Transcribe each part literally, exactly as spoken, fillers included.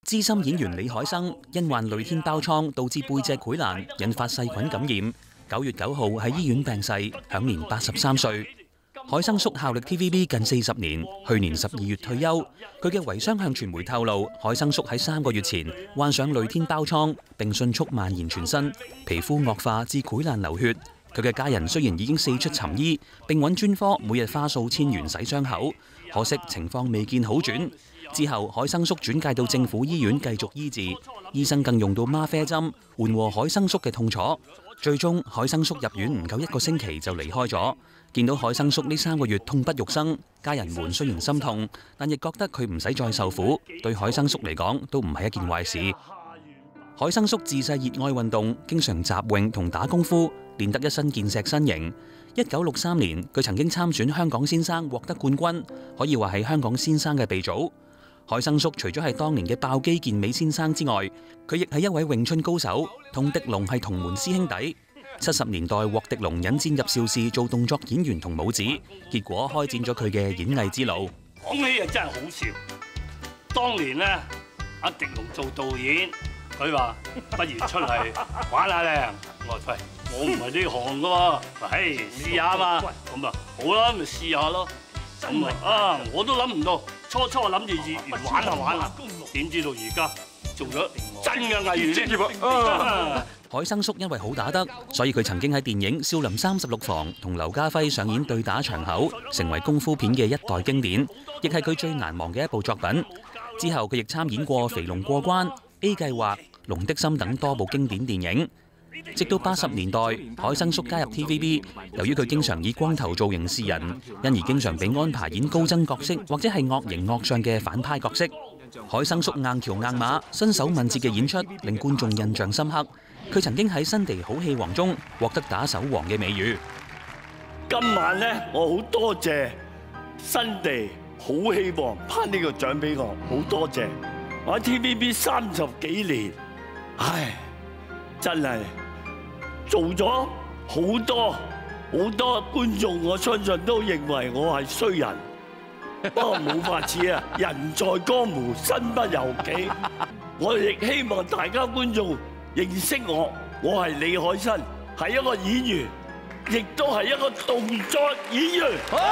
資深演員李海生因患類天胞瘡導致背脊潰爛，引發細菌感染，九月九號喺醫院病逝，享年八十三歲。海生叔效力 T V B 近四十年，去年十二月退休。佢嘅遺孀向傳媒透露，海生叔喺三個月前患上類天胞瘡，並迅速蔓延全身，皮膚惡化至潰爛流血。佢嘅家人雖然已經四出尋醫，並揾專科每日花數千元洗傷口，可惜情況未見好轉。之後，海生叔轉介到政府醫院繼續醫治，醫生更用到嗎啡針緩和海生叔嘅痛楚。最終，海生叔入院唔夠一個星期就離開咗。見到海生叔呢三個月痛不欲生，家人們雖然心痛，但亦覺得佢唔使再受苦，對海生叔嚟講都唔係一件壞事。海生叔自細熱愛運動，經常集泳同打功夫，練得一身健碩身形。一九六三年，佢曾經參選香港先生，獲得冠軍，可以話係香港先生嘅鼻祖。海生叔除咗係當年嘅爆肌健美先生之外，佢亦係一位詠春高手，同狄龍係同門師兄弟。七十年代獲狄龍引薦入邵氏做動作演員同武指，結果開展咗佢嘅演藝之路。 講起啊真係好笑，當年呢，阿狄龍做導演，佢話不如出嚟玩下咧。我話喂，我唔係呢行噶喎，唉試下嘛。咁啊好啦，咪試下咯。咁啊啊我都諗唔到，初初諗住業餘玩下玩下，點知道而家做咗真嘅藝員職業啊！ 海生叔因為好打得，所以佢曾經喺電影《少林三十六房》同劉家輝上演對打場口，成為功夫片嘅一代經典，亦係佢最難忘嘅一部作品。之後佢亦參演過《肥龍過關》、A 計劃、《龍的心》等多部經典電影。直到八十年代，海生叔加入 T V B， 由於佢經常以光頭造型示人，因而經常被安排演高僧角色或者係惡形惡相嘅反派角色。海生叔硬橋硬馬、身手敏捷嘅演出令觀眾印象深刻。佢曾經喺新地好戲王中獲得打手王嘅美譽。 今晚呢，我好多謝新地好戲王頒呢個獎俾我，好多謝。我喺 T V B 三十幾年，唉，真係做咗好多好多觀眾，我相信都認為我係衰人。不過冇法子啊，人在江湖身不由己。我亦希望大家觀眾認識我，我係李海生，係一個演員，亦都係一個動作演員。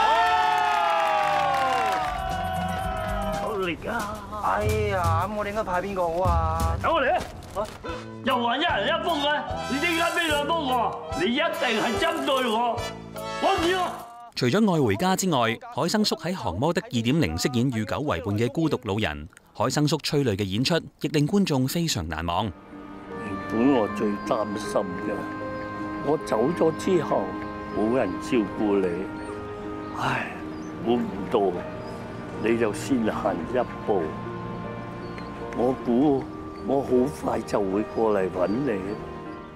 好力啊！ 哎呀，咁我哋應該派邊個好啊？ 走嚟啊！又話一人一封嘅，你點解俾兩封我？你一定係針對我，我唔要。 除咗愛回家之外，海生叔喺《降魔的二點零》飾演與狗為伴嘅孤獨老人。海生叔催淚嘅演出，亦令觀眾非常難忘。 原本我最擔心嘅，我走咗之後冇人照顧你，唉，估唔到你就先行一步。我估我好快就會過嚟揾你。